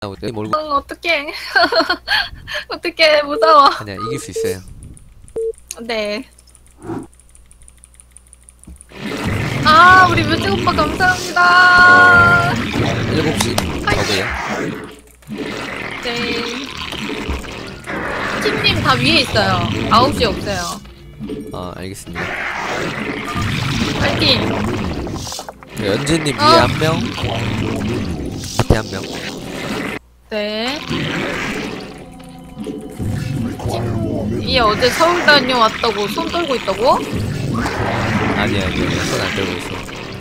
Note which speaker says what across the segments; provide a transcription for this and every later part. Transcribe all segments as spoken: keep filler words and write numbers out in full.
Speaker 1: 내 몰고.
Speaker 2: 응, 어떡해. 어떡해, 무서워.
Speaker 1: 아니야, 이길 수 있어요.
Speaker 2: 네. 아, 우리 뮤직 오빠 감사합니다.
Speaker 1: 일곱 시 저거요.
Speaker 2: 네. 팀님 다 위에 있어요. 아홉 시에 없어요.
Speaker 1: 아, 알겠습니다.
Speaker 2: 파이팅.
Speaker 1: 네, 연진님
Speaker 2: 어.
Speaker 1: 위에 한 명, 밑에 한 명.
Speaker 2: 네. 이 어제 서울 다녀왔다고 손 떨고 있다고?
Speaker 1: 아니야, 아니야, 손안 들고 있어.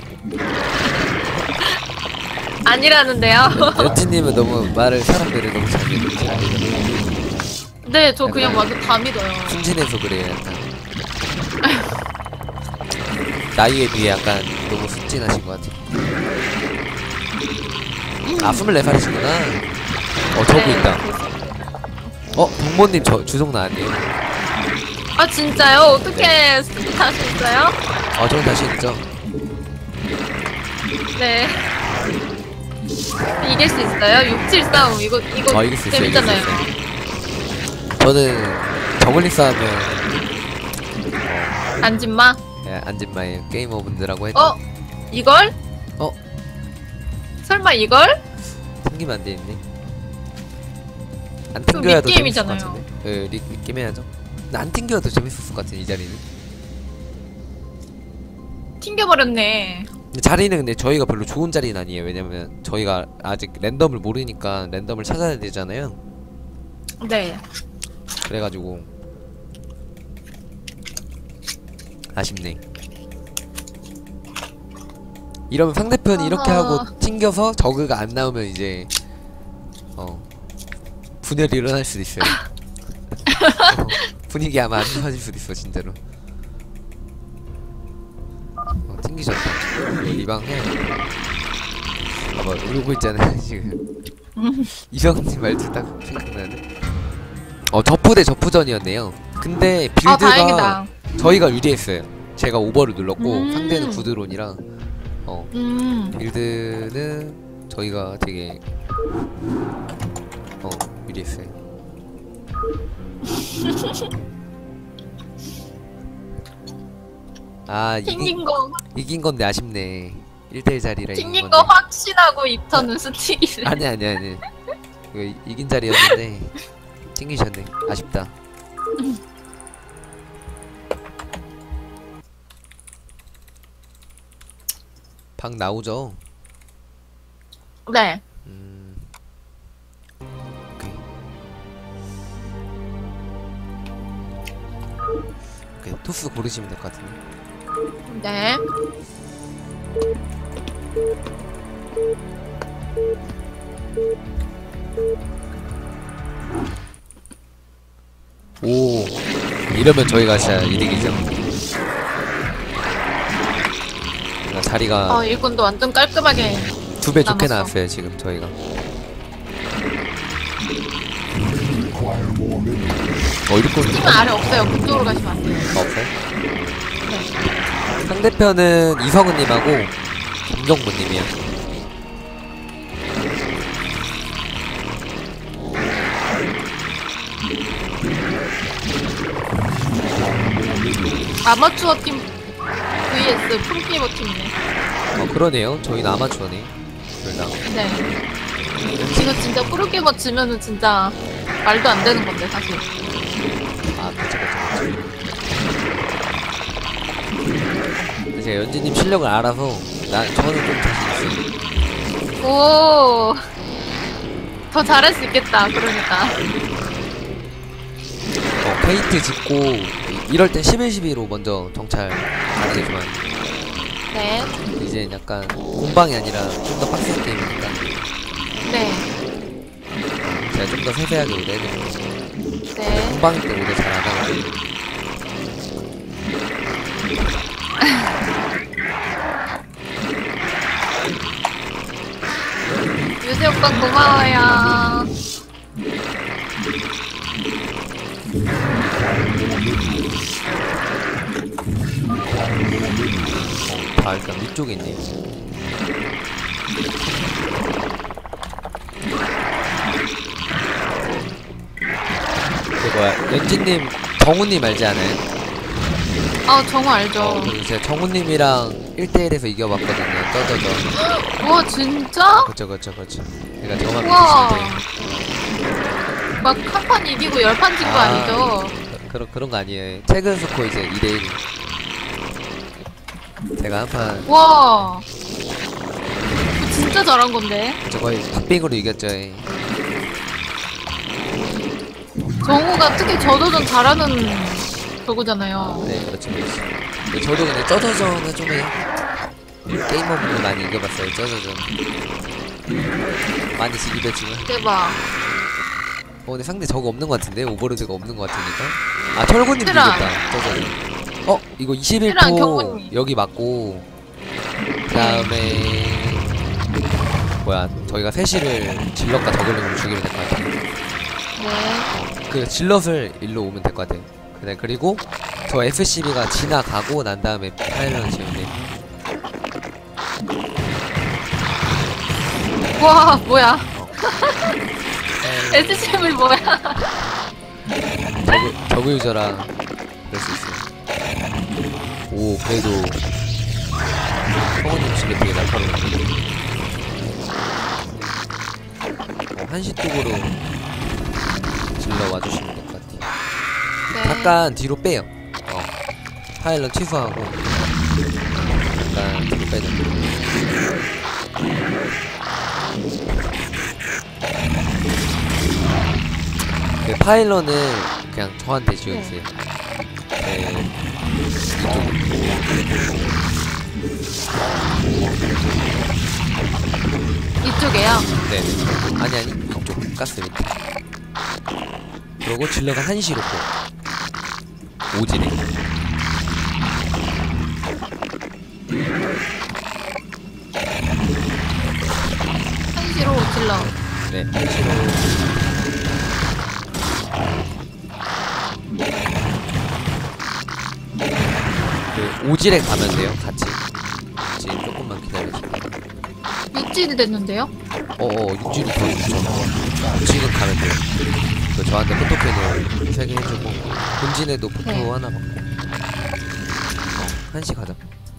Speaker 2: 아니라는데요.
Speaker 1: 연진님은 너무 말을 사람들을 너무 잘 믿는 잘 믿는.
Speaker 2: 네, 저 그냥 완전 다 믿어요.
Speaker 1: 순진해서 그래요, 약간. 나이에 비해 약간 너무 순진하신 것 같아요. 아, 스물네 살이시구나. 어, 저기
Speaker 2: 네.
Speaker 1: 있다. 어, 동모님 저 주성나 아니에요?
Speaker 2: 아, 진짜요? 어떻게 스킵 다시 있어요?
Speaker 1: 어, 저는 다시 있죠.
Speaker 2: 네. 이길 수 있어요? 육 칠 싸움. 이거, 이거
Speaker 1: 어, 이길 수 있어요,
Speaker 2: 재밌잖아요.
Speaker 1: 이길 수 저는 저글링 싸우면
Speaker 2: 안진마?
Speaker 1: 예, 안진마의 게이머분들하고 해도
Speaker 2: 어? 이걸?
Speaker 1: 어?
Speaker 2: 설마 이걸?
Speaker 1: 튕기면 안 되겠네. 안 튕겨야 더 재밌을 것
Speaker 2: 립게임이잖아요.
Speaker 1: 같은데. 예, 리, 립게임 해야죠. 근데 안 튕겨도 재밌었을 것 같은 이 자리는.
Speaker 2: 튕겨버렸네.
Speaker 1: 근데 자리는 근데 저희가 별로 좋은 자리는 아니에요. 왜냐면 저희가 아직 랜덤을 모르니까 랜덤을 찾아야 되잖아요.
Speaker 2: 네.
Speaker 1: 그래가지고 아쉽네. 이러면 상대편이 이렇게
Speaker 2: 아하.
Speaker 1: 하고 튕겨서 저그가 안 나오면 이제 어 분열이 일어날 수도 있어요. 어, 분위기 아마 안 좋아질 수도 있어 진짜로. 어, 튕기셨다. 리방 해. 아마 울고 있잖아요 지금. 이성님 말투 딱 생각나네. 어, 저프 대 저프전이었네요. 근데
Speaker 2: 아,
Speaker 1: 빌드가
Speaker 2: 다행이다.
Speaker 1: 저희가 유리했어요. 제가 오버를 눌렀고
Speaker 2: 음.
Speaker 1: 상대는 구드론이랑 어
Speaker 2: 음.
Speaker 1: 빌드는 저희가 되게 어 유리했어요. 아 이긴,
Speaker 2: 튕긴 거,
Speaker 1: 이긴 건데 아쉽네. 일 대 일 자리라 이긴
Speaker 2: 튕긴
Speaker 1: 건데.
Speaker 2: 거 확신하고 입터는 스틱이래.
Speaker 1: 아니 아니 아니. 이거 이긴 자리였는데 튕기셨네. 아쉽다. 방 나오죠?
Speaker 2: 네.
Speaker 1: 음. 오케이. 오케이. 토스 고르시면 될 것 같은데.
Speaker 2: 네.
Speaker 1: 오. 이러면 저희가 진짜 이득이죠. 그러니까 자리가
Speaker 2: 어, 일꾼도 완전 깔끔하게.
Speaker 1: 두 배 좋게
Speaker 2: 남았어.
Speaker 1: 나왔어요 지금 저희가. 어 이렇게
Speaker 2: 팀은 아래 없어요. 그쪽으로 가시면 안 돼요.
Speaker 1: 없어요?
Speaker 2: 네.
Speaker 1: 상대편은 이성은님하고 김정무님이요.
Speaker 2: 아마추어 팀 vs 프로게이머 팀이네.
Speaker 1: 어 그러네요. 저희는 아마추어네. 둘 다.
Speaker 2: 네. 지금 진짜 프로게이머 지면은 진짜 말도 안 되는 건데 사실.
Speaker 1: 아 그쵸 그쵸 그쵸. 제가 연진님 실력을 알아서 나 저는 좀 자신 있어요.
Speaker 2: 오. 더 잘할 수 있겠다. 그러니까.
Speaker 1: 어 페이트 짓고 이럴 땐 십일 십이로 먼저 정찰 가는 게 좋아요.
Speaker 2: 네.
Speaker 1: 이제 약간 공방이 아니라 좀 더 빡센 게임이니까
Speaker 2: 네.
Speaker 1: 제가 좀 더 세세하게 오래해드리고
Speaker 2: 네.
Speaker 1: 공방 때 오래 잘 안 하거든요.
Speaker 2: 유세 오빠 고마워요.
Speaker 1: 어, 다 일단 위쪽에 있네요. 뭐야 연진님 정우님 알지 않아요?
Speaker 2: 아 정우 알죠.
Speaker 1: 어, 그리고 제가 정우님이랑 일 대일에서 이겨봤거든요. 떠져져.
Speaker 2: 와 진짜?
Speaker 1: 그쵸 그쵸 그쵸. 그러니까 저만
Speaker 2: 우와.
Speaker 1: 믿으시면 돼요.
Speaker 2: 막 한 판 이기고 열 판 진 거
Speaker 1: 아.
Speaker 2: 아니죠?
Speaker 1: 그런 그런 거 아니에요. 최근 스코어 이제 이 대일. 제가 한판
Speaker 2: 와 진짜 잘한 건데.
Speaker 1: 저 거의 탑빙으로 이겼죠.
Speaker 2: 정우가 특히 저도전 잘하는 저거잖아요.
Speaker 1: 네 그렇죠 그렇죠. 근데 저도 근데 떠져져는 좀 해요. 게이머분들 많이 이겨봤어요. 떠져져. 많이 지기도 했지만.
Speaker 2: 대박.
Speaker 1: 어 근데 상대 저거 없는 것 같은데? 오버로드가 없는 것 같으니까. 아 철구님
Speaker 2: 테란.
Speaker 1: 이겼다. 떠져져. 어 이거 이십일
Speaker 2: 테란
Speaker 1: 포
Speaker 2: 경훈님.
Speaker 1: 여기 맞고 그 다음에 뭐야 저희가 세시를 질럿과 저글링으로 죽이면 될 것 같아요.
Speaker 2: 네.
Speaker 1: 그 질럿을 일로 오면 될 것 같아요. 그래 그리고 저 에스씨비가 지나가고 난 다음에 파일럿을 지으면 돼요.
Speaker 2: 와 뭐야?
Speaker 1: 네.
Speaker 2: 에스씨엠이 뭐야?
Speaker 1: 저그, 저그 유저라 그럴 수 있어요. 오 그래도 성우님 집에 되게 날카로운데. 어, 한시 쪽으로 질러 와주시면 될 것 같아요.
Speaker 2: 네.
Speaker 1: 잠깐 뒤로 빼요. 어 파일럿 취소하고 잠깐 뒤로 빼야 됩니다. 그 파일럿은 그냥 저한테 지어주세요. 네.
Speaker 2: 이쪽에요.
Speaker 1: 네네. 아니 아니 이쪽 가스 밑에. 그러고 질러가 한시로 또 오지네.
Speaker 2: 한시로 질러.
Speaker 1: 네 한시로. 그 오질에 가면 돼요 같이. 지금 조금만 기다려주세요.
Speaker 2: 육질이 됐는데요?
Speaker 1: 어어 육질이 더 좋죠. 육질은 가면 돼요. 그 저한테 포토펜을 세 개 해주고 본진에도 포토
Speaker 2: 네.
Speaker 1: 하나 받고. 어 한시 가자.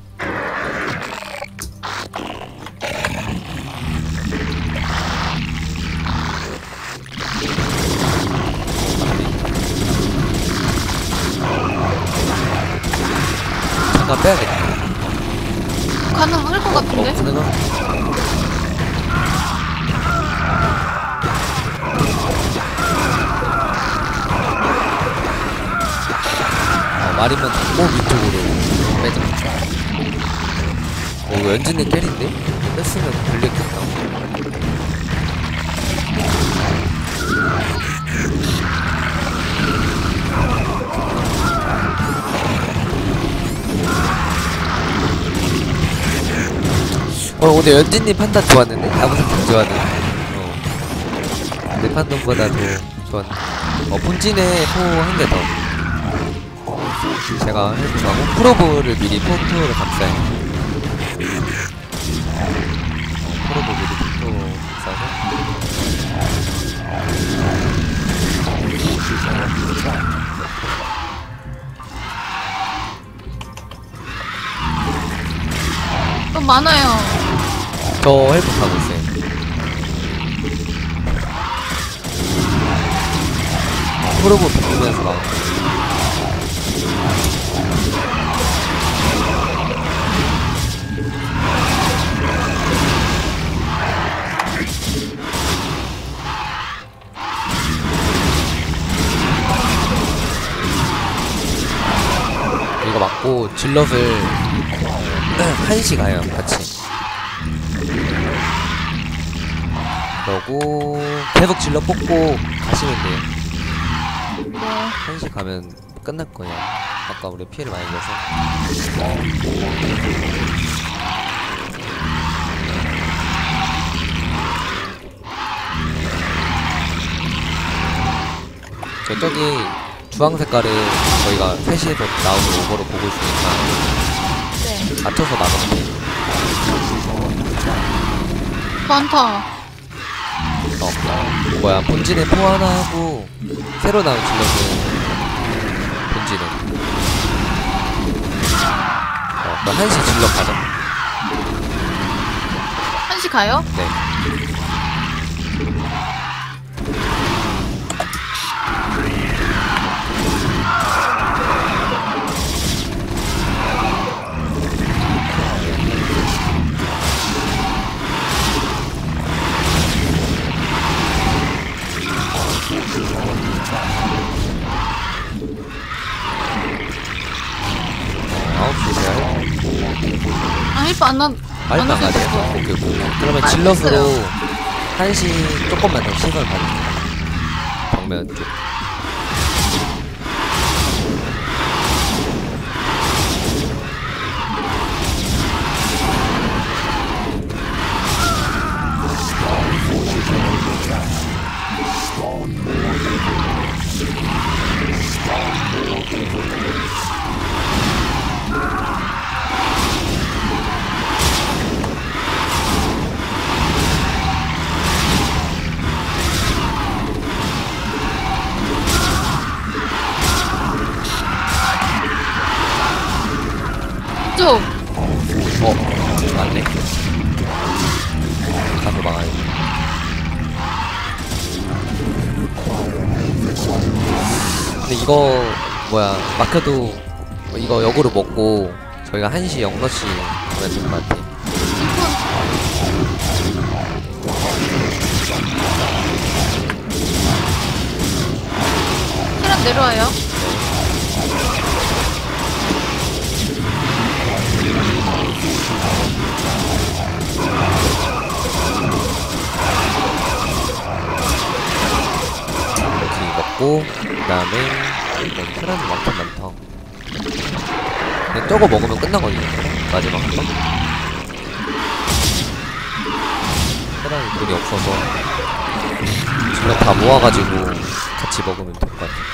Speaker 1: 잠깐 빼야겠다.
Speaker 2: 가능할 것 같은데?
Speaker 1: 어, 가능한? 어, 말이면 닫고 위쪽으로 빼자. 어, 이거 연진님 캐리인데? 뺐으면 걸렸겠다. 어 오늘 연진님 판단 좋았는데? 아무 생각 좋았는데. 어. 내 판단보다 더 좋았네. 어 본진에 포 한 개 더. 제가 해주고 프로브를 미리 포토로 감싸요. 어, 프로브 미리 포토 감싸서.
Speaker 2: 좀 많아요.
Speaker 1: 저 헬프 가고 있어요. 프로브 바꾸면서 막. 이거 맞고 질럿을 한시 가요 같이. 그러고 계속 질러 뽑고 가시면 돼요.
Speaker 2: 네.
Speaker 1: 한시 가면 끝날 거예요. 아까 우리 피해를 많이 줘서. 저 저기 주황 색깔을 저희가 셋이서 나오는 오버로 보고 있으니까
Speaker 2: 네.
Speaker 1: 맞춰서 나가면 돼요.
Speaker 2: 많다.
Speaker 1: 어, 뭐야 본진에 포 하나 하고 새로 나온 질럿은 본진에 어 그럼 한시 질럿 가자.
Speaker 2: 한시 가요?
Speaker 1: 네. 아홉 시에
Speaker 2: 아 헬프 안 나.
Speaker 1: 빨리
Speaker 2: 안
Speaker 1: 나가야 돼요.
Speaker 2: 왔어요.
Speaker 1: 오케이 오케이. 그러면
Speaker 2: 아,
Speaker 1: 질럿으로
Speaker 2: 됐어요.
Speaker 1: 한시 조금만 더 시선을 받을게요. 정면 쪽.
Speaker 2: 쪽.
Speaker 1: 어 맞네. 가서 막아야 돼. 근데 이거 뭐야 마크도 이거 역으로 먹고 저희가 한시 영러시 하면 될 것 같아.
Speaker 2: 테란 내려와요.
Speaker 1: 여기 먹고 그 다음에 이건 테란이 많긴 많다. 근데 저거 먹으면 끝나거든요. 마지막 한 번. 테란이 돈이 없어서 질럿 다 모아가지고 같이 먹으면 될 것 같아.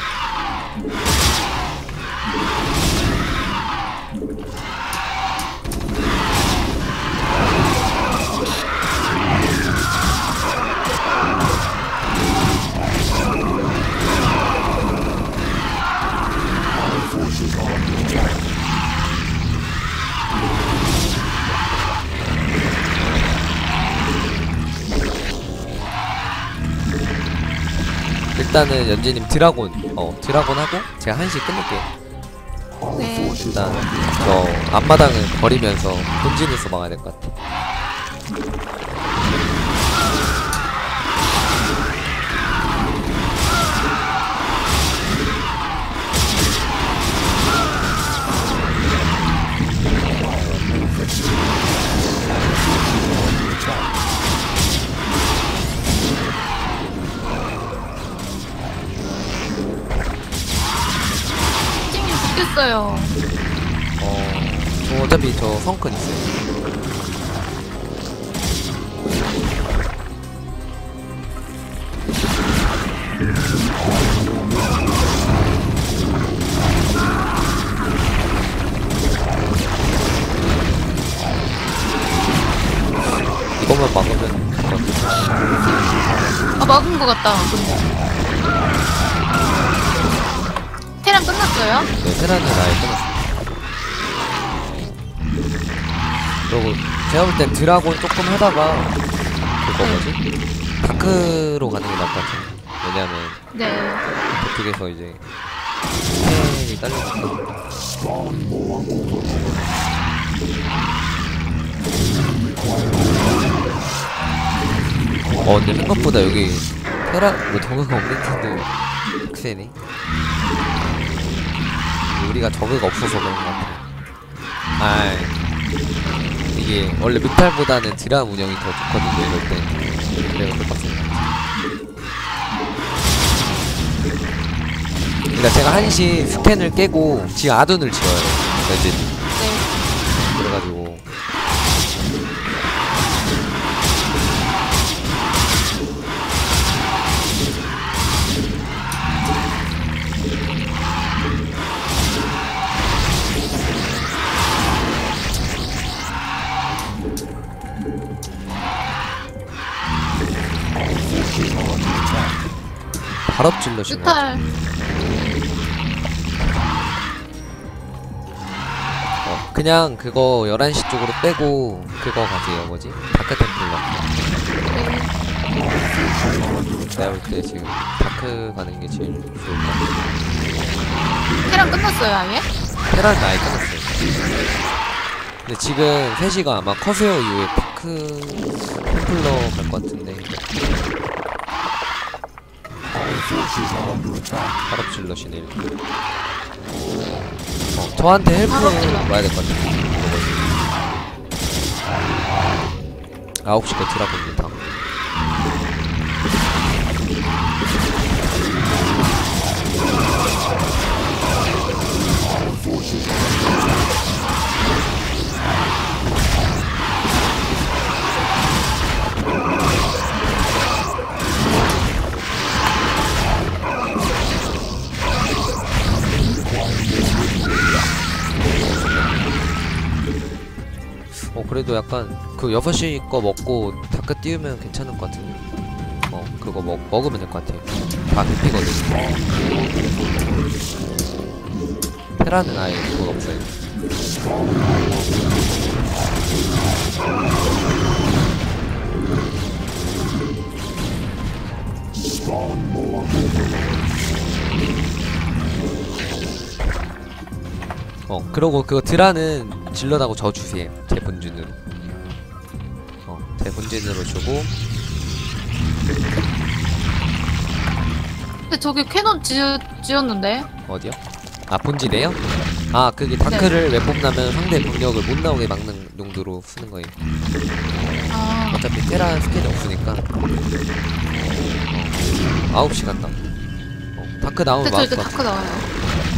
Speaker 1: 일단은 연지님 드라곤 어 드라곤 하고 제가 한시 끊을게요.
Speaker 2: 네.
Speaker 1: 일단 저 앞마당은 버리면서 본진에서 막아야 될 것 같아.
Speaker 2: 찡님 죽겠어요.
Speaker 1: 어, 저 어차피 저 성큰 있어요. 이것만 막으면 될것 같아.
Speaker 2: 아 막은 것 같다. 근데. 테란 끝났어요?
Speaker 1: 네, 테란은 아예 끝났어요. 그리고 제가 볼 땐 드라곤 조금 하다가 그거 뭐지? 다크로 가는 게 나을 것 같아요. 왜냐면
Speaker 2: 네.
Speaker 1: 그쪽에서 이제 스펠이 딸리니까. 어 근데 생각보다 여기 테란 뭐 저그가 없는 텐데 빡세네. 우리가 저그가 없어서 그런 것 같아. 아이 이게 원래 뮤탈보다는 드라 운영이 더 좋거든요 이럴 때. 그래서 더 빡세네. 그러니까 제가 한시 스캔을 깨고 지금 아둔을 지어요. 그러니까 이제
Speaker 2: 네.
Speaker 1: 그래가지고 발업 질러시네.
Speaker 2: 뮤탈.
Speaker 1: 어, 그냥 그거 열한 시 쪽으로 빼고 그거 가세요. 뭐지? 다크 템플러. 내가 볼 때 지금 다크 가는 게 제일 좋을 것 같아.
Speaker 2: 테란 끝났어요 아예?
Speaker 1: 테란 아예 끝났어요. 근데 지금 세 시가 아마 커세어 이후에 다크 템플러 갈 것 같은데. 발업 질러시네. 일단. 어, 저한테 헬프
Speaker 2: 발업 질러.
Speaker 1: 와야 될 것 같아. 아홉 시 거 드라곤입니다. 어 그래도 약간 그 여섯 시 거 먹고 다크 띄우면 괜찮을 것 같은데. 어 그거 먹, 먹으면 될 것 같아요. 다 대피거든. 테라는 아예 그거 없어요. 어 그러고 그거 드라는 질러다고 저 주세요. 제 본진으로. 어 제 본진으로 주고.
Speaker 2: 근데 저기 캐논 지, 지었는데?
Speaker 1: 어디요? 아 본진에요? 아 그게 다크를 왜 뽑나면 상대 병력을 못 나오게 막는 용도로 쓰는 거예요.
Speaker 2: 아,
Speaker 1: 어차피 테란 스킬이 없으니까. 어, 아홉 시 간다. 어, 다크 나오면
Speaker 2: 근데 저
Speaker 1: 막을
Speaker 2: 이제
Speaker 1: 것
Speaker 2: 다크
Speaker 1: 같아.
Speaker 2: 나와요.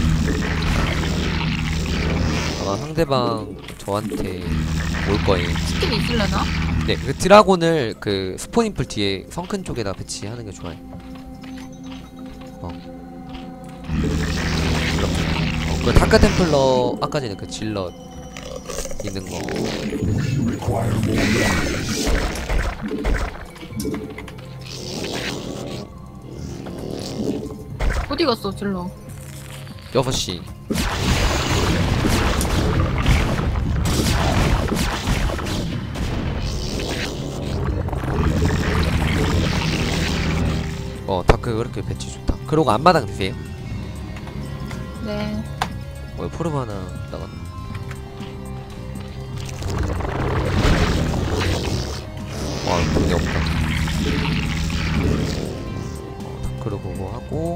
Speaker 1: 아마 상대방 저한테 올 거예요.
Speaker 2: 스킬이 있을려나?
Speaker 1: 네, 그 드라곤을 그 스포닝풀 뒤에 성큰 쪽에다 배치하는 게 좋아요. 어. 이렇게. 어, 그 다크 템플러 아까 전에 그 질러 있는 거.
Speaker 2: 어디 갔어 질러?
Speaker 1: 여섯 시. 어, 다크 그렇게 배치 좋다. 그러고 앞마당 드세요.
Speaker 2: 네.
Speaker 1: 어, 포르브 하나 나갔나? 와, 돈이 없다. 어, 다크로 그거 하고.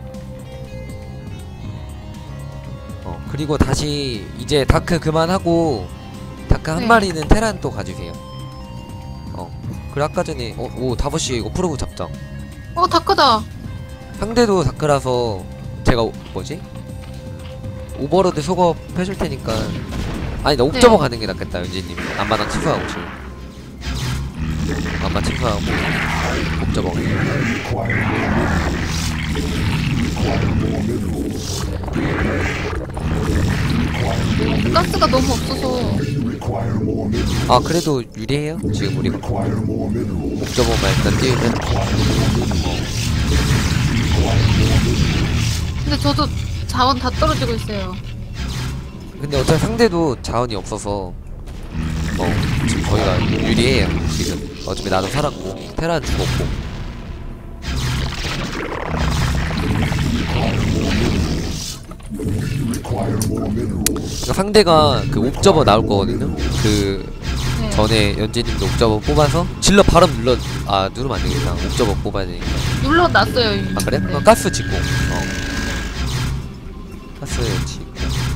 Speaker 1: 어, 그리고 다시 이제 다크 그만하고 다크 한
Speaker 2: 네.
Speaker 1: 마리는 테란 또 가주세요. 어, 그리고 아까 전에 어, 오, 다섯 시 이거 포르브 잡자.
Speaker 2: 어 다크다.
Speaker 1: 상대도 다크라서 제가 오- 뭐지? 오버로드 속업 해줄 테니까. 아니 나 옥저버
Speaker 2: 네.
Speaker 1: 가는 게 낫겠다 윤지님. 앞마당 취소하고 지금. 앞마 취소하고 옥저버.
Speaker 2: 가스가 너무 없어서.
Speaker 1: 아 그래도 유리해요 지금 우리가. 옥저버만 일단 띄우면.
Speaker 2: 근데 저도 자원 다 떨어지고 있어요.
Speaker 1: 근데 어차피 상대도 자원이 없어서 어 지금 저희가 유리해요 지금. 어차피 나도 살았고 테란 죽었고. 그러니까 상대가 그 옵저버 나올 거거든요. 그
Speaker 2: 네.
Speaker 1: 전에 연재님도 옵저버 뽑아서 질러 바로 눌러. 아 누르면 안 되겠다. 옵저버 뽑아야 되니까.
Speaker 2: 눌러놨어요 이미.
Speaker 1: 아 그래?
Speaker 2: 네.
Speaker 1: 그럼 가스 짓고. 어. 가스 짓고.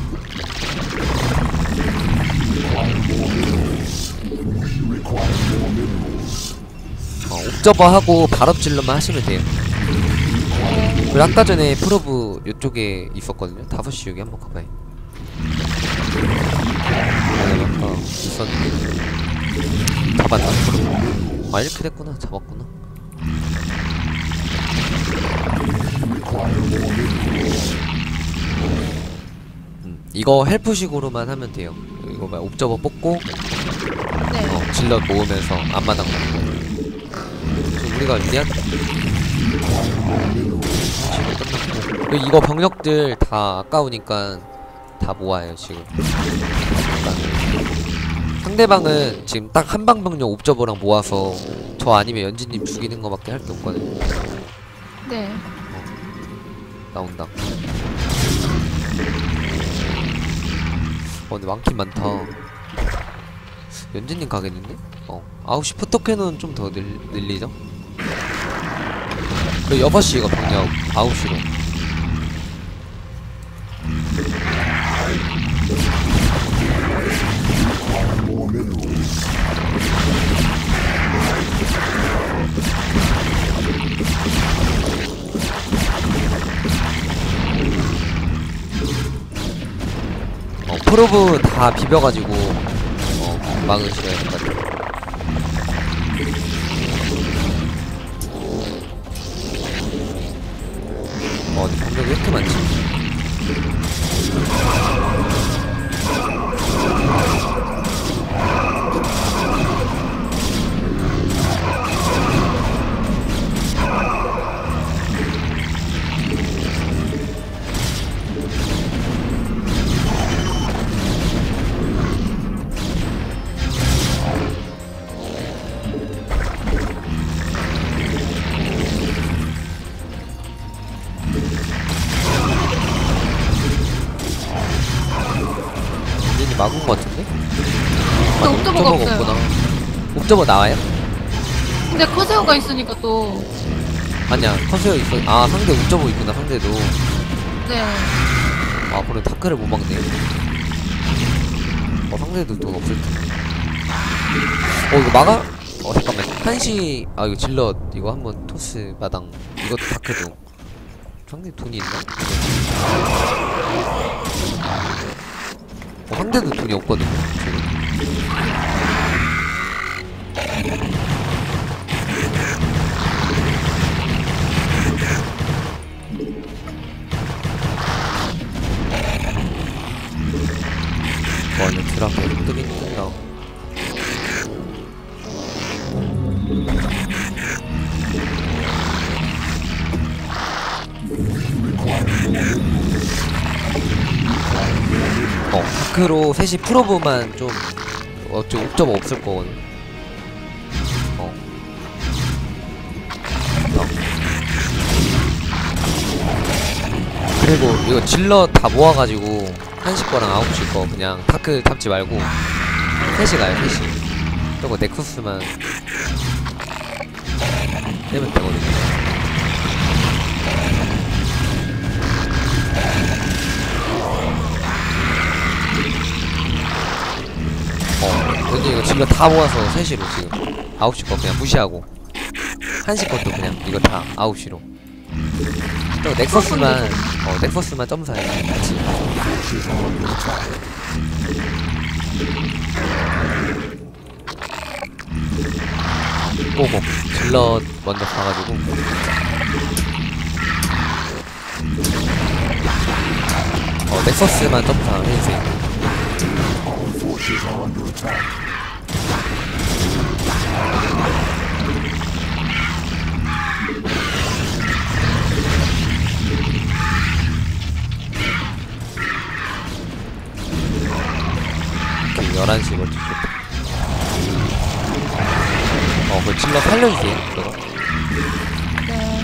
Speaker 1: 어, 옵저버 하고 발업 질러만 하시면 돼요. 그리고 아까 전에 프로브 요쪽에 있었거든요. 다섯 시 여기 한번 가봐요. 아니 아까 있었는데 잡았나 프로브. 아 이렇게 됐구나. 잡았구나. 음, 이거 헬프식으로만 하면 돼요. 이거 막 옵저버 뽑고
Speaker 2: 네.
Speaker 1: 어, 질럿 모으면서 앞마당 먹고. 지금 우리가 유리한. 지금 끝났고. 그리고 이거 병력들 다 아까우니까 다 모아요 지금. 상대방은 지금 딱 한방 병력 옵저버랑 모아서 저 아니면 연진님 죽이는 거밖에 할 게 없거든요.
Speaker 2: 네.
Speaker 1: 나온다. 어 근데 많긴 많다. 연진님 가겠는데? 어 아홉 시 포토캐논 좀 더 늘리죠? 그 여섯 시 이거 병력 아홉 시로. 어 프로브 다 비벼가지고 어 막으셔야 될 것 같아요. 어, 근데 병력이 왜 이렇게 많지? 완전히 막은 것 같은데?
Speaker 2: 근데 옵저버가 없어요.
Speaker 1: 없구나. 옵저버 나와요?
Speaker 2: 근데 커세어가 있으니까 또.
Speaker 1: 아니야, 커세어 있어. 아, 상대 옵저버 있구나, 상대도.
Speaker 2: 네.
Speaker 1: 아, 그래, 다크를 못 막네. 어, 상대도 돈 없을 텐데. 어, 이거 막아? 어, 잠깐만. 한시, 아, 이거 질럿, 이거 한번 토스 마당. 이것도 다크도. 상대 돈이 있나? 어, 상대도 돈이 없거든요, 지금. 와, 이거 드라마 뜨긴 뜬다. 어, 다크로 셋이 프로브만 좀 어째 옵저버 없을 거거든. 어. 어. 그리고 이거 질러 다 모아가지고 한시 거랑 아홉 시 거 그냥 다크 잡지 말고 셋이 가요, 셋이. 그리고 넥서스만 내면 되거든요. 어, 근데 이거 질러 다 모아서 셋시로 지금 아홉 시 거 그냥 무시하고 한시 것도 그냥 이거 다 아홉 시로. 또 넥서스만 어 넥서스만 점사해 같이. 오고 질러 먼저 가가지고 어 넥서스만 점사 해주세요. 열한 시 멀티 좋다. 어, 그 질러 살려주세요, 그거.
Speaker 2: 네.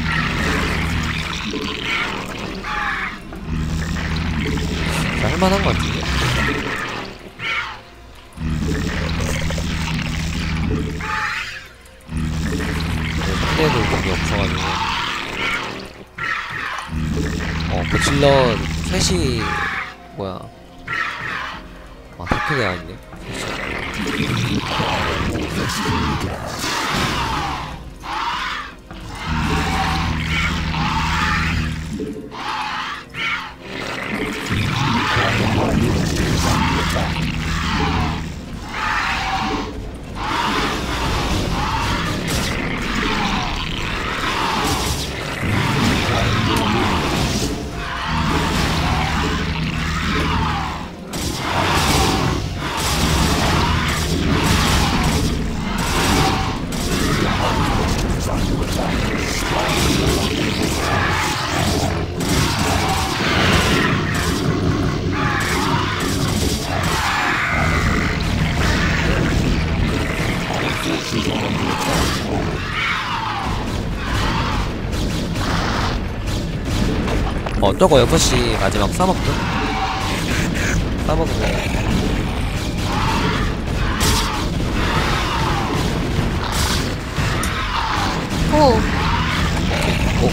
Speaker 1: 자, 할만한 것 같은데? 상대도 공이 없어가지고. 어, 그 질러 셋이, 뭐야. 아, 다크게 아닌데? 어 저거 여섯 시 마지막 싸먹죠? 싸먹으면
Speaker 2: 오.
Speaker 1: 오.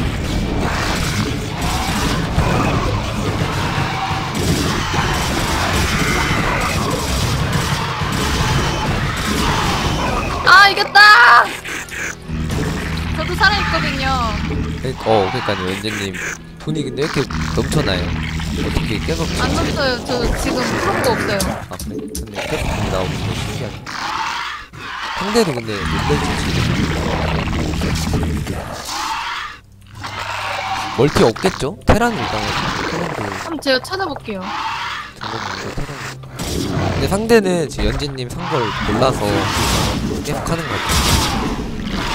Speaker 2: 아, 이겼다! 저도 살아있거든요.
Speaker 1: 어 그러니까요 연재님 돈이 근데 왜 이렇게 넘쳐나요? 어떻게 계속
Speaker 2: 안 넘쳐요. 저 지금 프로도 없어요.
Speaker 1: 아 그래? 근데 계속 돈이 나오는 게 신기하네. 상대도 근데 릴레이지 멀티 없겠죠? 테란은 일단 테란도
Speaker 2: 한번 제가 찾아볼게요.
Speaker 1: 정글인데 테란 근데 상대는 지금 연재님 산 걸 몰라서 계속 하는 것 같아요.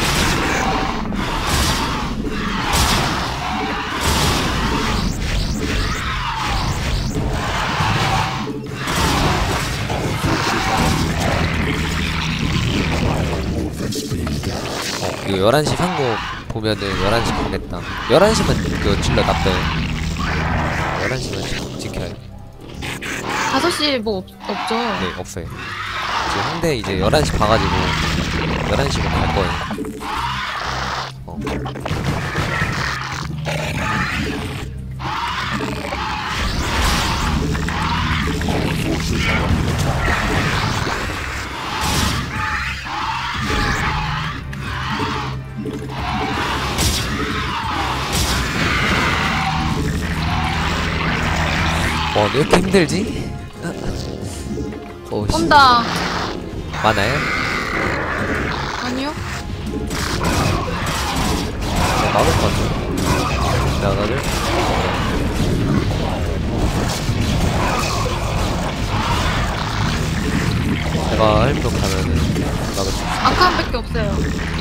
Speaker 1: 어, 이거 열한 시 산 거 보면은 열한 시 가겠다. 열한 시만 그 질러 납둬요. 열한 시만 지켜요.
Speaker 2: 다섯 시 뭐 없, 없죠?
Speaker 1: 네, 없어요. 지금 상대 이제 열한 시 봐가지고 열한 시로 갈 거예요. 어. 와, 왜 이렇게 힘들지? 오, 씨.
Speaker 2: 온다.
Speaker 1: 많아요?
Speaker 2: 아니요?
Speaker 1: 네, 막을 것 같아. 나가를? 제가 할미로 가면은 막을 수 있어.
Speaker 2: 아까 한 밖에 없어요.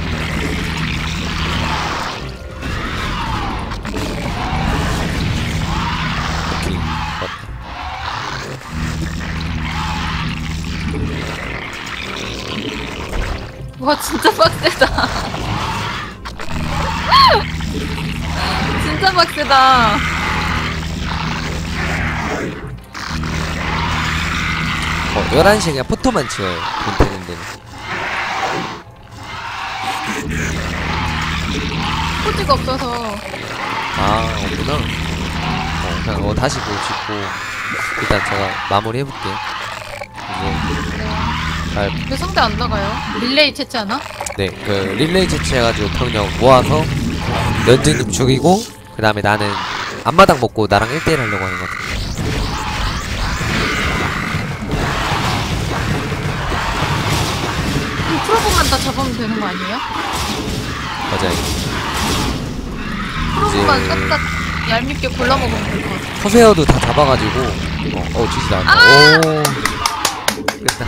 Speaker 1: 오케이. 맞다.
Speaker 2: 와, 진짜 빡세다. 진짜 빡세다.
Speaker 1: 어, 열한 시에 그냥 포토만 치워요. 돈 되는 데는.
Speaker 2: 포즈가 없어서.
Speaker 1: 아, 없구나. 어, 그냥 어, 다시 그거 짓고, 일단 제가 마무리 해볼게요. 이제,
Speaker 2: 네.
Speaker 1: 잘,
Speaker 2: 왜 상대 안 나가요? 릴레이 채취하나?
Speaker 1: 네, 그, 릴레이 채취해가지고 병력 모아서, 연주님 죽이고, 그 다음에 나는 앞마당 먹고 나랑 일 대 일 하려고 하는 것 같아요.
Speaker 2: 그럼 프로브만 다 잡으면 되는 거 아니에요?
Speaker 1: 맞아요.
Speaker 2: 프로브만
Speaker 1: 이제-
Speaker 2: 싹싹 얄밉게 골라 먹으면 될 것 같아.
Speaker 1: 커세어도 다 잡아가지고, 어, 어, 주지도 않다.
Speaker 2: 아!
Speaker 1: 오, 됐다.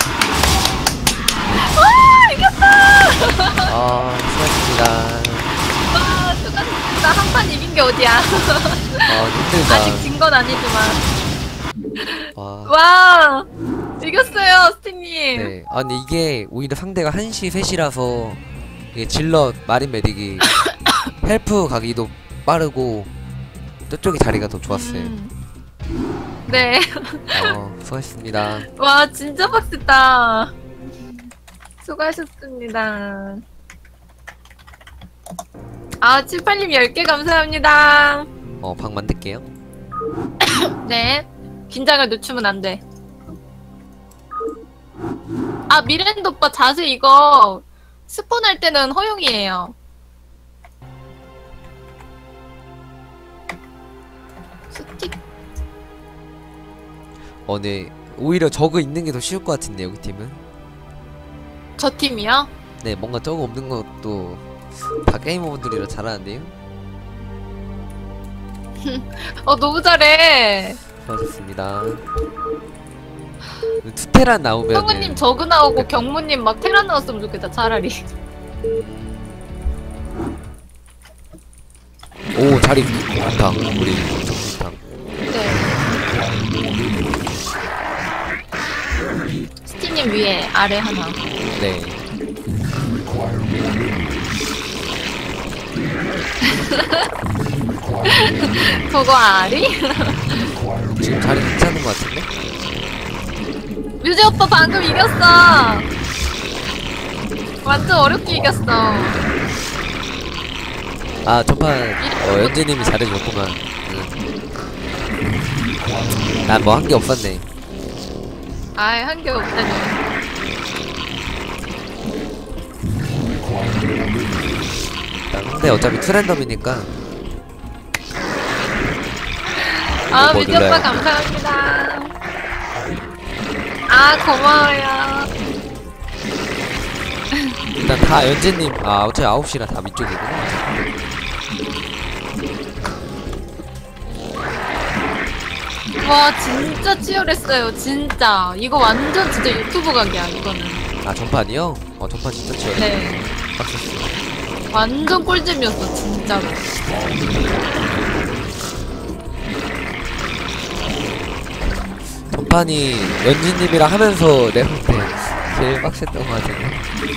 Speaker 2: 아, 이겼다!
Speaker 1: 아, 수고하셨습니다.
Speaker 2: 와, 수고하셨습니다. 한 판 이긴 게 어디야?
Speaker 1: 아, 힘들다.
Speaker 2: 아직 진 건 아니지만.
Speaker 1: 와.
Speaker 2: 와, 이겼어요, 스팅님.
Speaker 1: 네. 아, 근데 이게 오히려 상대가 한 시, 세 시라서 이게 질럿 마린 메딕이 헬프 가기도 빠르고 저쪽이 자리가 더 좋았어요.
Speaker 2: 음. 네.
Speaker 1: 어, 수고하셨습니다.
Speaker 2: 와, 진짜 빡셌다. 수고하셨습니다. 아, 칠팔님 열 개 감사합니다.
Speaker 1: 어, 방 만들게요.
Speaker 2: 네. 긴장을 늦추면 안 돼. 아, 미랜드 오빠 자세 이거 스폰 할 때는 허용이에요. 스틱.
Speaker 1: 어, 네. 오히려 저거 있는 게 더 쉬울 것 같은데, 여기 팀은.
Speaker 2: 저 팀이요?
Speaker 1: 네, 뭔가 저거 없는 것도 다 게임 오버들이라 잘하는데요?
Speaker 2: 어, 너무 잘해.
Speaker 1: 수고하셨습니다. 투테란 나오면
Speaker 2: 성우님 저그 나오고 경무님 막 테란 나왔으면 좋겠다, 차라리.
Speaker 1: 오, 자리 좋다. 우리 좋다.
Speaker 2: 네. 스티님 위에, 아래 하나.
Speaker 1: 네.
Speaker 2: 그거 아리?
Speaker 1: 지금 자리 괜찮은 것 같은데?
Speaker 2: 뮤지 오빠 방금 이겼어. 완전 어렵게 이겼어.
Speaker 1: 아 전판 어, 연재님이 잘해줬구만. 난 뭐 한 게 없었네.
Speaker 2: 아이, 한 게 없다니.
Speaker 1: 근데 어차피 투랜덤이니까.
Speaker 2: 아,
Speaker 1: 뭐
Speaker 2: 뮤지
Speaker 1: 눌러요?
Speaker 2: 오빠 감사합니다. 아, 고마워요.
Speaker 1: 일단 다 연재님 아 어차피 아홉 시라 다 위쪽이구나.
Speaker 2: 와, 진짜 치열했어요. 진짜. 이거 완전 진짜 유튜브 각이야, 이거는.
Speaker 1: 아 전판이요? 어 전판 진짜 치열해.
Speaker 2: 네.
Speaker 1: 빡셌어.
Speaker 2: 완전 꿀잼이었어, 진짜로.
Speaker 1: 전판이 연진님이랑 하면서 내가 볼때 제일 빡셌던 것 같은데.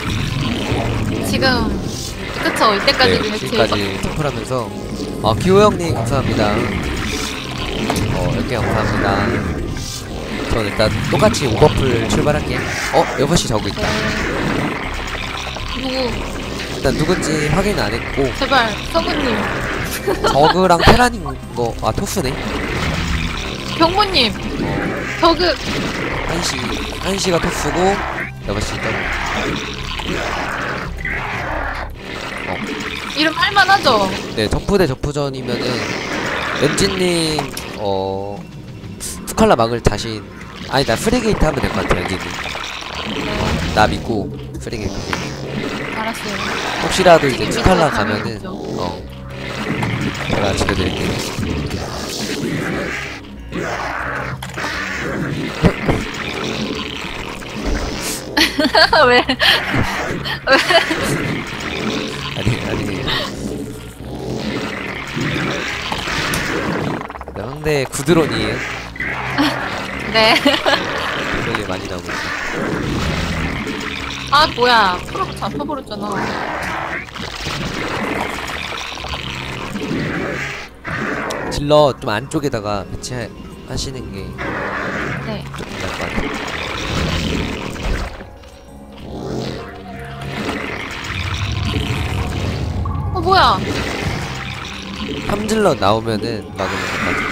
Speaker 2: 지금, 그쵸? 이때까지
Speaker 1: 네,
Speaker 2: 제일
Speaker 1: 지금까지
Speaker 2: 빡-
Speaker 1: 토플하면서 아 기호 형님 감사합니다. 어 이렇게 감사합니다. 전 일단 똑같이 오버풀 출발할게. 어 여섯 시 저거 있다.
Speaker 2: 누구?
Speaker 1: 일단 누군지 확인 안 했고
Speaker 2: 제발, 성우님.
Speaker 1: 저그랑 테란인 거 아 토스네.
Speaker 2: 경모님.
Speaker 1: 어
Speaker 2: 저그,
Speaker 1: 한시 한시가 토스고 여섯 시 더블.
Speaker 2: 이름 할만하죠?
Speaker 1: 네 점프 대 점프전이면은 연진님 어 스칼라 막을 자신 아니 나 프리게이트 하면 될 것 같아. 연진님 나 믿고 프리게이트
Speaker 2: 알았어요.
Speaker 1: 혹시라도 이제
Speaker 2: 지금
Speaker 1: 스칼라
Speaker 2: 믿고 가면
Speaker 1: 가면은
Speaker 2: 되죠.
Speaker 1: 어 제가 지켜드릴게요.
Speaker 2: 왜?
Speaker 1: 아니 아니 네, 상대 구드론이에요.
Speaker 2: 네.
Speaker 1: 되게 많이 나오고 있어.
Speaker 2: 아, 뭐야. 프로 잡혀버렸잖아.
Speaker 1: 질러 좀 안쪽에다가 배치하시는 게
Speaker 2: 네.
Speaker 1: 좀 나을 것 같아요.
Speaker 2: 어, 뭐야.
Speaker 1: 삼질러 나오면은 막으면 될 것 같아요.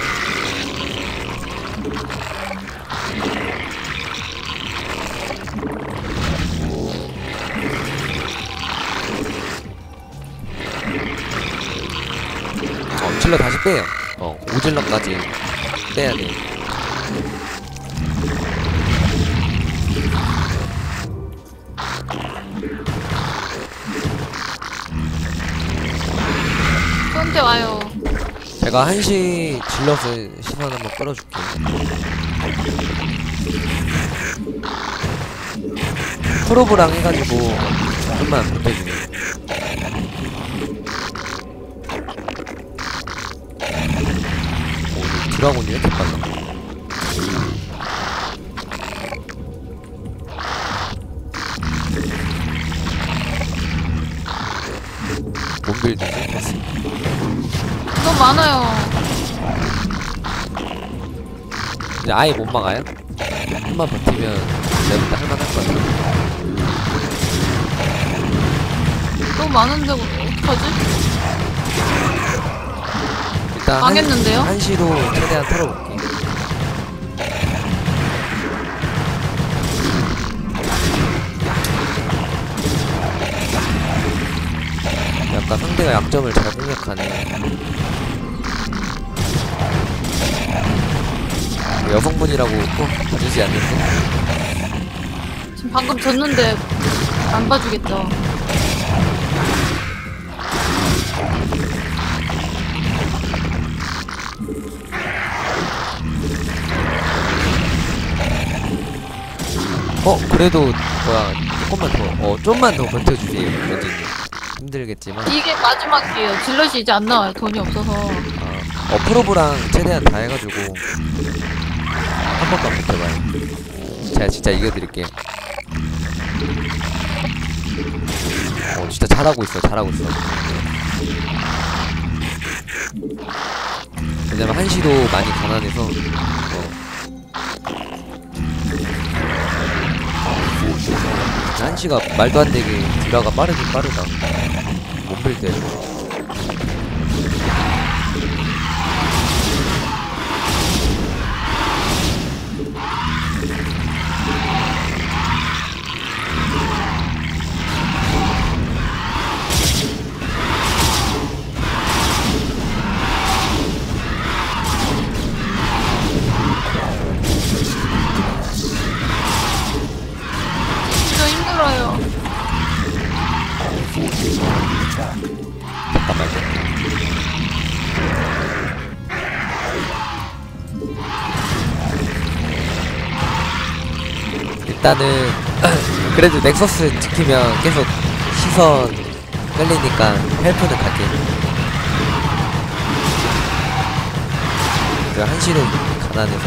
Speaker 1: 어, 질러 다시 빼요. 어, 오질러까지 빼야 돼.
Speaker 2: 저한테 와요.
Speaker 1: 제가 한시 질럿을 시선 한번 끌어줄게요. 프로브랑 해가지고 좀만 못해주면. 오, 드라곤이 왜 이렇게 빨라? 뭔 빌드지? 됐습니다.
Speaker 2: 너무 많아요.
Speaker 1: 이제 아예 못 막아요? 한번 버티면 내부터 할만할 것 같아요.
Speaker 2: 너무 많은데, 어떡하지?
Speaker 1: 일단
Speaker 2: 망했는데요?
Speaker 1: 한, 한시로 최대한 털어볼게. 약간 상대가 약점을 잘 공략하네. 여성분이라고 꼭 봐주지 않는데.
Speaker 2: 지금 방금 졌는데, 안 봐주겠죠.
Speaker 1: 어 그래도 뭐야 조금만 더 어 좀만 더 버텨주세요 연진님. 힘들겠지만
Speaker 2: 이게 마지막이에요. 질럿이 이제 안 나와요. 돈이 없어서.
Speaker 1: 어, 어 프로브랑 최대한 다 해가지고 한 번만 버텨봐요. 제가 진짜 이겨드릴게요. 어 진짜 잘하고 있어 잘하고 있어. 왜냐면 한시도 많이 가난해서 어. 한시가 말도 안 되게 딜라가 빠르긴 빠르다. 몸빌 때.
Speaker 2: 진짜 힘들어요.
Speaker 1: 잠깐만요. 일단은 그래도 넥서스 지키면 계속 시선 끌리니까 헬프는 갈게. 그 한시는 가난해서.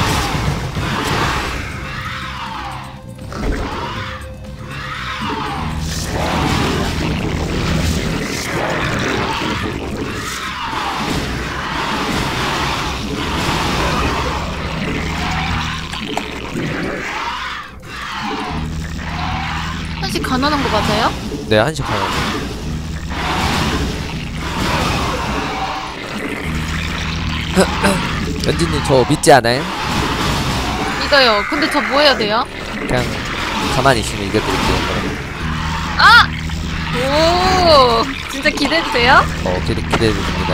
Speaker 2: 한식 가난한 거 맞아요?
Speaker 1: 네, 한시 가난. 연진님 저 믿지 않아요?
Speaker 2: 믿어요. 근데 저 뭐 해야 돼요?
Speaker 1: 그냥 가만히 있으면 이겨드릴게요.
Speaker 2: 아! 오! 진짜 기대되세요?
Speaker 1: 어, 기대, 기대해도 됩니다.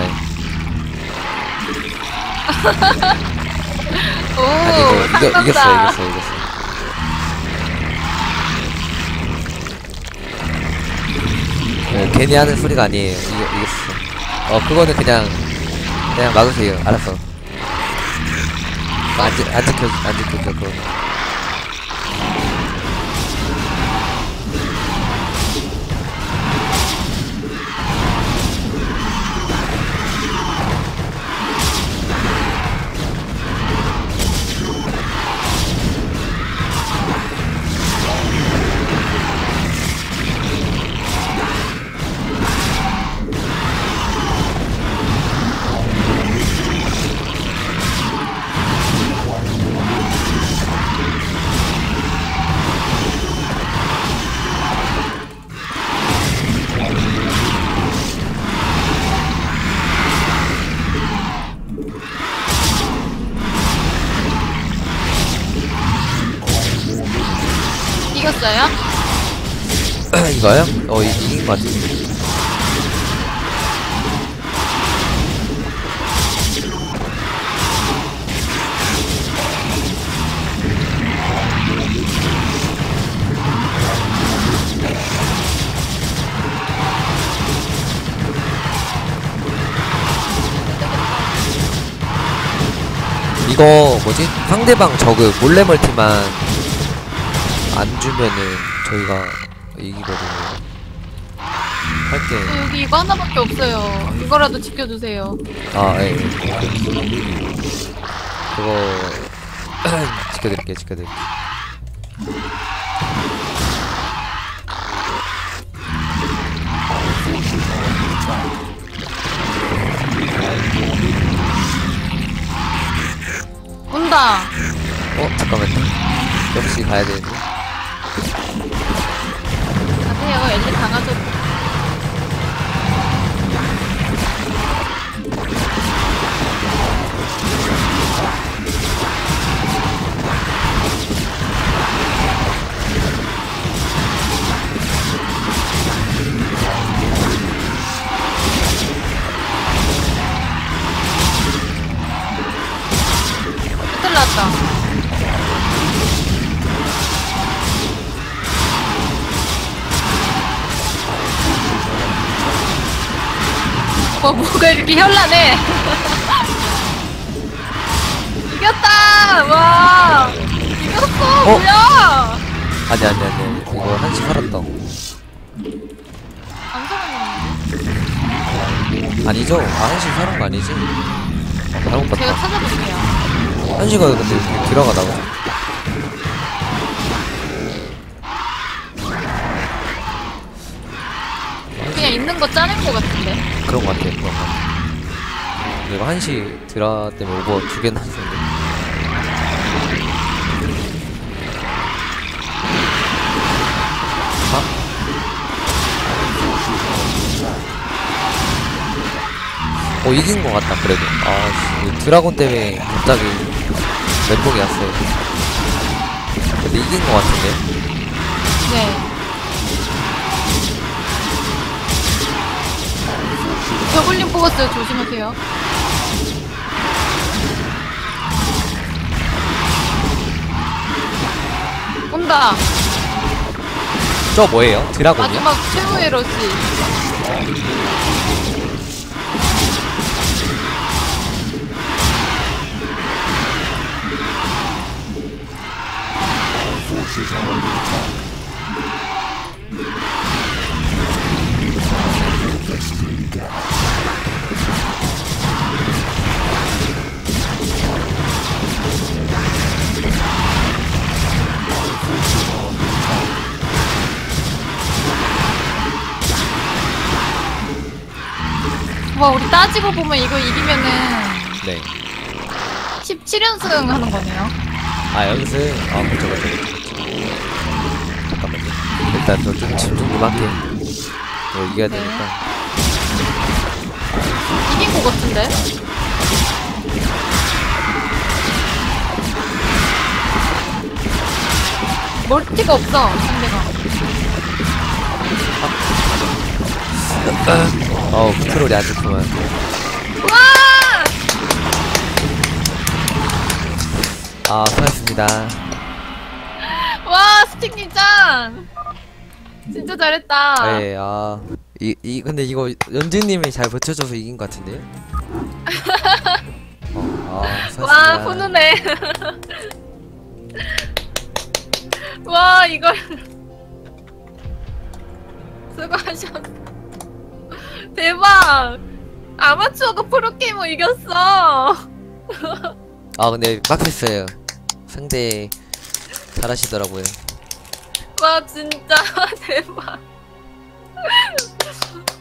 Speaker 2: 오!
Speaker 1: 아니, 이거, 이겨,
Speaker 2: 상남자.
Speaker 1: 이겼어요, 이겼어요, 이겼어요. 네, 괜히 하는 소리가 아니에요. 이겨, 이겼어. 어, 그거는 그냥, 그냥 막으세요. 알았어. 안, 지, 안 지켜, 안 지켜줘, 그거.
Speaker 2: 이겼어요?
Speaker 1: 이거요? 어, 이, 이긴 것 같은데. 이거 뭐지? 상대방 저그 몰래 멀티만 안 주면은 저희가 이기거든요. 할게.
Speaker 2: 저 여기 이거 하나밖에 없어요. 이거라도 지켜주세요.
Speaker 1: 아, 예. 그거 지켜드릴게요, 지켜드릴게요.
Speaker 2: 온다!
Speaker 1: 어, 잠깐만요. 역시 가야 되는데.
Speaker 2: 가세요. 엘리 강화조. 끝을 났다. 뭐, 뭐가 이렇게 현란해. 이겼다! 와! 이겼어!
Speaker 1: 어?
Speaker 2: 뭐야!
Speaker 1: 아니, 아니, 아니. 이거 한시 살았다.
Speaker 2: 안 살았는데?
Speaker 1: 아니죠? 아, 한시 살은 거 아니지? 어, 잘못
Speaker 2: 제가
Speaker 1: 봤다.
Speaker 2: 찾아볼게요.
Speaker 1: 한시가 근데 이렇게 들어가다가.
Speaker 2: 그냥 있는 거 짜낸 거 같은데.
Speaker 1: 그런 거 같아요, 그런 거 같아요. 이거 한시 드라 때문에 오버 두 개나 했었는데. 아? 어, 이긴 것 같다, 그래도. 아, 씨, 드라곤 때문에 갑자기 멘붕이 왔어요. 근데 이긴 것 같은데.
Speaker 2: 네. 저글링 뽑았어요. 조심하세요. 온다.
Speaker 1: 저 뭐예요? 드라곤이요?
Speaker 2: 마지막 최후의 러시. 와, 우리 따지고 보면 이거 이기면은
Speaker 1: 네.
Speaker 2: 십칠 연승 하는 거네요.
Speaker 1: 아, 연승. 아, 그쵸, 그쵸, 그쵸. 잠깐만요. 일단 저 좀 집중 좀 할게. 이거 이겨야
Speaker 2: 네.
Speaker 1: 되니까.
Speaker 2: 이긴 거 같은데? 멀티가 없어, 상대가.
Speaker 1: 어우, 컨트롤이 안 좋구만.
Speaker 2: 와!
Speaker 1: 아, 수고하셨습니다.
Speaker 2: 와, 스틱님 짱! 진짜 잘했다.
Speaker 1: 네, 아. 이, 이, 근데 이거 연진님이 잘 버텨줘서 이긴 것 같은데요? 어, 아, 수고하셨습니다.
Speaker 2: 와, 훈훈해. 와, 이걸. 수고하셨어. 대박! 아마추어가 프로게이머 이겼어!
Speaker 1: 아, 근데 빡셌어요. 상대 잘하시더라고요.
Speaker 2: 와, 진짜 대박.